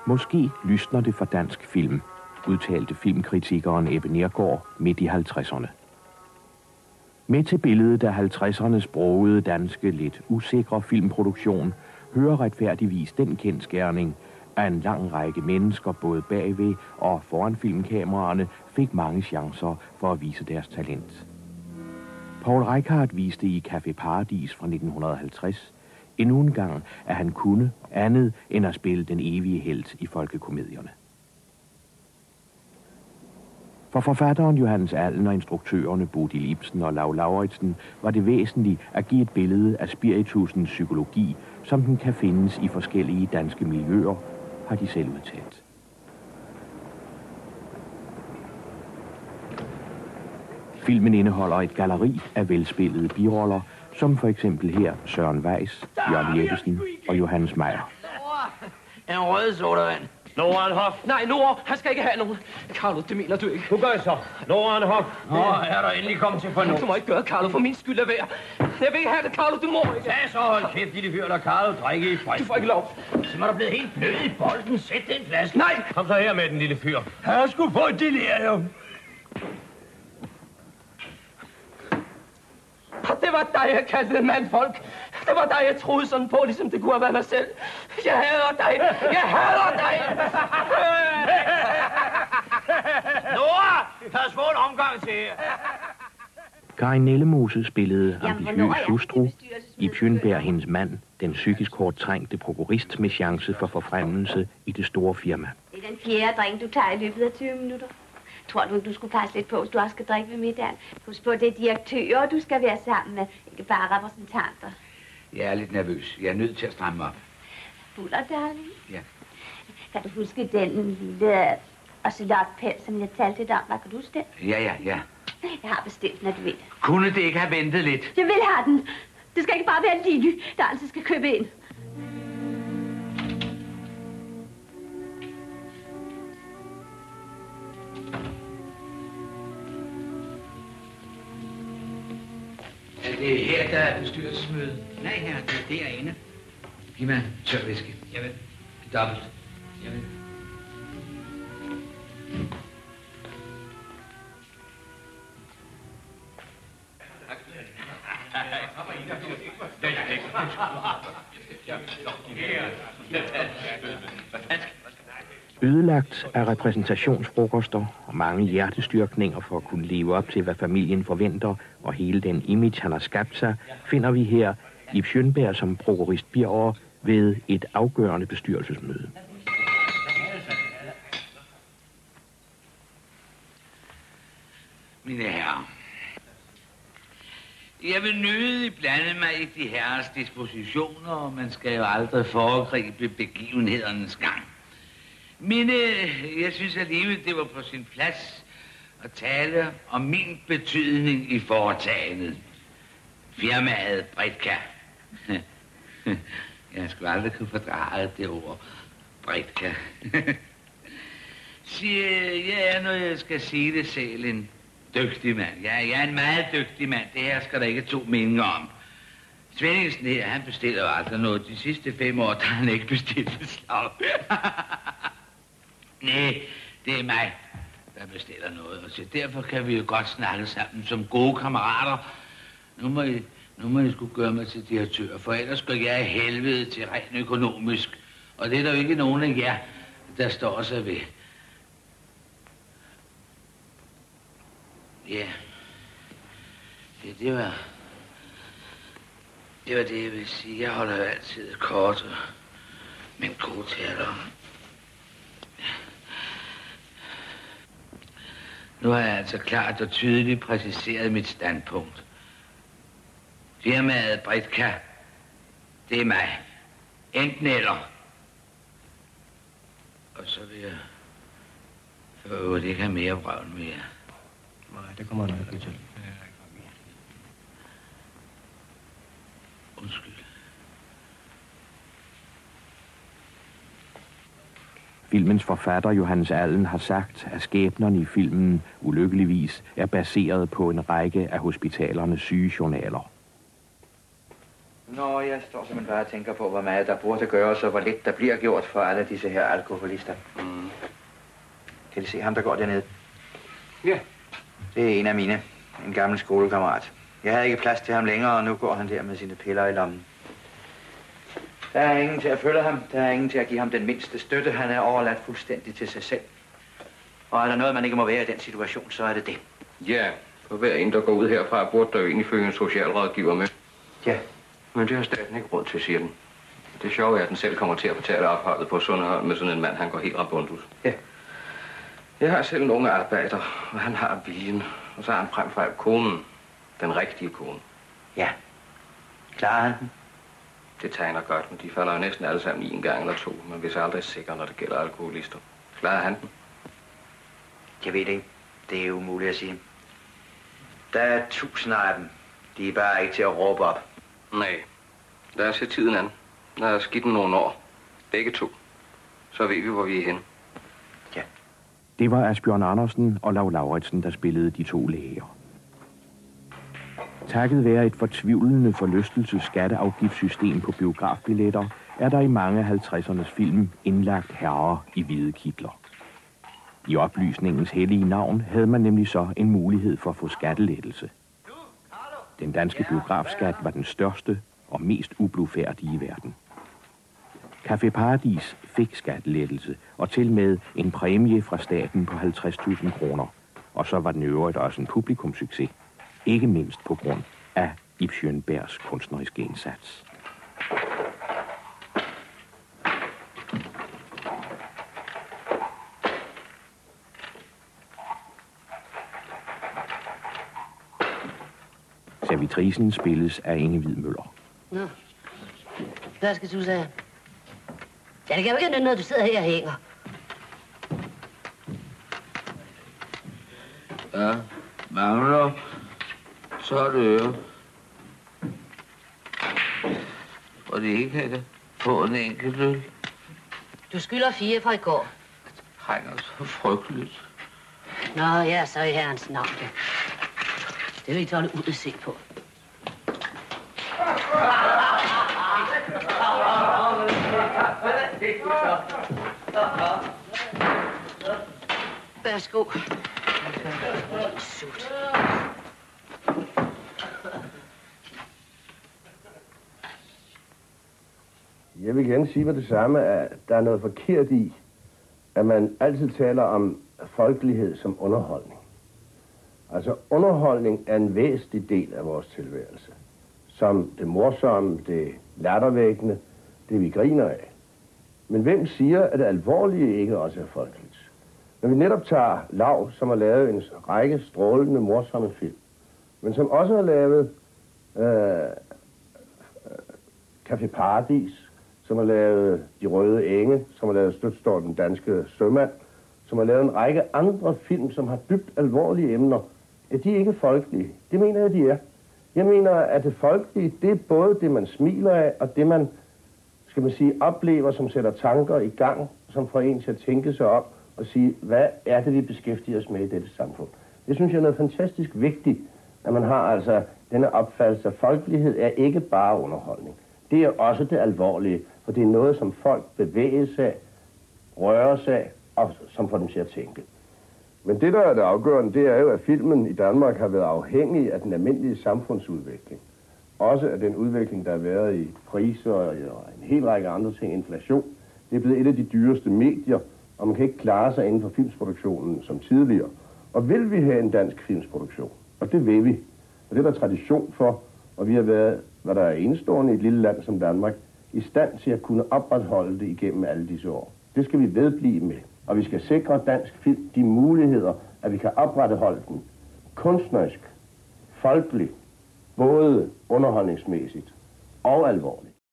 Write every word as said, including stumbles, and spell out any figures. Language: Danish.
Måske lysner det for dansk film, udtalte filmkritikeren Ebbe Nergård midt i halvtredserne. Med til billedet af halvtredsernes brogede danske, lidt usikre filmproduktion hører retfærdigvis den kendsgerning, at en lang række mennesker både bagved og foran filmkameraerne fik mange chancer for at vise deres talent. Poul Reichhardt viste i Café Paradis fra nitten halvtreds endnu en gang, at han kunne andet end at spille den evige helt i folkekomedierne. For forfatteren Johannes Allen og instruktørerne Bodil Ibsen og Lau Lauritsen var det væsentligt at give et billede af spiritusens psykologi, som den kan findes i forskellige danske miljøer, har de selv udtalt. Filmen indeholder et galleri af velspillede biroller, som for eksempel her Søren Weiss, Jørgen Jeppesen og Johannes Meyer. En rød sodavand. Nora Hoff. Nej, Nora, han skal ikke have nogen. Carlo, det mener du ikke. Du gør så. Nora Hoff. Nå, er der endelig kommet til fornuft. Du må ikke gøre, Carlo, for min skyld er værd. Jeg vil ikke have det, Carlo, du må ikke. Ja, så hold kæft, lille fyr, der Carlo drikke i fred. Du får ikke lov. Så må du blevet helt blød i bolden. Sæt den flaske. Nej. Kom så her med den, lille fyr. Han skulle få et delirium. Det var dig, jeg kaldte mandfolk. Det var dig, jeg troede sådan på, ligesom det kunne have været mig selv. Jeg hader dig. Jeg hader dig. Nora, lad os få en omgang til her. Karin Nellemose spillede ambitiøs hustru, Ib Schønberg hendes mand, den psykisk hårdt trængte prokurist med chance for forfremmelse i det store firma. Det er den fjerde drink, du tager i løbet af tyve minutter. Tror du, du skulle passe lidt på, hvis du også skal drikke ved middagen? Husk på, det er direktører, du skal være sammen med, ikke bare repræsentanter. Jeg er lidt nervøs. Jeg er nødt til at stramme op. Buller, darling? Ja. Kan du huske den lille ocelotpels, som jeg talte dig om? Hvad kan du huske det? Ja, ja, ja. Jeg har bestilt den, at du vil. Kunne det ikke have ventet lidt? Jeg vil have den. Det skal ikke bare være Lily, der altid skal købe ind. Er det her, der er bestyrelsesmøde? Nej, her, det er derinde. Giv mig tørvæske. Jeg vil. Dobbelt. Jeg vil. Ødelagt af repræsentationsfrokoster og mange hjertestyrkninger for at kunne leve op til, hvad familien forventer, og hele den image, han har skabt sig, finder vi her Ib Schønberg som prokurist Birger ved et afgørende bestyrelsesmøde. Mine herrer, jeg vil nødig blande mig i de herres dispositioner, og man skal jo aldrig foregribe begivenhedernes gang. Men øh, jeg synes alligevel, det var på sin plads at tale om min betydning i foretagendet. Firmaet Bredka. Jeg skulle aldrig kunne fordrage det ord. Bredka. Siger, jeg er, når jeg skal sige det selv, en dygtig mand. Ja, jeg er en meget dygtig mand. Det her skal der ikke to meninger om. Svendingsen her, han bestiller jo aldrig noget. De sidste fem år, der har han ikke bestilt et slag. Nej, det er mig, der bestiller noget. Og så derfor kan vi jo godt snakke sammen som gode kammerater. Nu må I, nu må I sgu gøre mig til direktør, for ellers går jeg i helvede til rent økonomisk. Og det er der jo ikke nogen af jer, der står sig ved. Ja, ja det var... Det var det, jeg vil sige. Jeg holder jo altid kort, men god taler. Nu har jeg altså klart og tydeligt præciseret mit standpunkt. Firmaet Bredka, det er mig. Enten eller. Og så vil jeg for øvrigt ikke have mere vrøvl med jer. Nej, det kommer nok ikke til. Undskyld. Filmens forfatter Johannes Allen har sagt, at skæbnerne i filmen ulykkeligvis er baseret på en række af hospitalernes sygejournaler. Nå, jeg står simpelthen bare og tænker på, hvor meget der burde gøres, og hvor lidt der bliver gjort for alle disse her alkoholister. Mm. Kan I se ham, der går dernede? Ja. Det er en af mine. En gammel skolekammerat. Jeg havde ikke plads til ham længere, og nu går han der med sine piller i lommen. Der er ingen til at følge ham. Der er ingen til at give ham den mindste støtte. Han er overladt fuldstændig til sig selv. Og er der noget, man ikke må være i den situation, så er det det. Ja, for hver en, der går ud herfra, burde der jo egentlig følge en socialrådgiver med. Ja. Men det har staten ikke råd til, siger den. Det sjove er, at den selv kommer til at betale opholdet på Sunderholm med sådan en mand, han går helt rabundus. Ja. Jeg har selv en unge arbejder, og han har viljen. Og så har han frem for alt konen. Den rigtige kone. Ja. Klarer han den? Det tegner godt, men de falder jo næsten alle sammen i en gang eller to. Men hvis aldrig er sikker, når det gælder alkoholister. Klarer han den? Jeg ved det ikke. Det er umuligt at sige. Der er tusinder af dem. De er bare ikke til at råbe op. Nej. Lad os se tiden an. Lad os give den nogle år. Begge to. Så ved vi, hvor vi er henne. Ja. Det var Asbjørn Andersen og Lau Lauritsen, der spillede de to læger. Takket være et fortvivlende forlystelses skatteafgiftssystem på biografbilletter, er der i mange af halvtredsernes film indlagt herrer i hvide kitler. I oplysningens hellige navn havde man nemlig så en mulighed for at få skattelettelse. Den danske biografskat var den største og mest ublufærdige i verden. Café Paradis fik skattelettelse og til med en præmie fra staten på halvtreds tusind kroner. Og så var den øvrigt også en publikumssucces. Ikke mindst på grund af Ib Schønbergs kunstneriske indsats. Servitrisen spilles af Inge Hvid Møller. Nå, hvad skal du sige? Ja, det kan jo ikke nytte noget, du sidder her og hænger. Ja, mangler. Så er det øre. Og det ikke kan det få en enkelt øl. Du skylder fire fra i går. Det trænger så frygteligt. Nå, ja, så i herrens navn. Det vil ikke holde ud at se på. Værsgo. Sut. Jeg vil gerne sige med det samme, at der er noget forkert i, at man altid taler om folkelighed som underholdning. Altså underholdning er en væsentlig del af vores tilværelse. Som det morsomme, det lattervækkende, det vi griner af. Men hvem siger, at det alvorlige ikke også er folkeligt? Når vi netop tager Lau, som har lavet en række strålende, morsomme film, men som også har lavet øh, Café Paradis, som har lavet De Røde Enge, som har lavet Støtstår den danske sømand, som har lavet en række andre film, som har dybt alvorlige emner, at de ikke er folkelige. Det mener jeg, de er. Jeg mener, at det folkelige, det er både det, man smiler af, og det, man, skal man sige, oplever, som sætter tanker i gang, som får en til at tænke sig op og sige, hvad er det, vi beskæftiger os med i dette samfund. Det synes jeg er noget fantastisk vigtigt, at man har altså denne opfattelse af folkelighed er ikke bare underholdning. Det er også det alvorlige, for det er noget, som folk bevæger sig af, rører sig af, og som får dem til at tænke. Men det, der er det afgørende, det er jo, at filmen i Danmark har været afhængig af den almindelige samfundsudvikling. Også af den udvikling, der har været i priser og en hel række andre ting, inflation. Det er blevet et af de dyreste medier, og man kan ikke klare sig inden for filmproduktionen som tidligere. Og vil vi have en dansk filmproduktion, og det vil vi, og det er der tradition for, og vi har været, hvad der er enestående i et lille land som Danmark, i stand til at kunne opretholde det igennem alle disse år. Det skal vi vedblive med, og vi skal sikre dansk film de muligheder, at vi kan opretholde den kunstnerisk, folkeligt, både underholdningsmæssigt og alvorligt.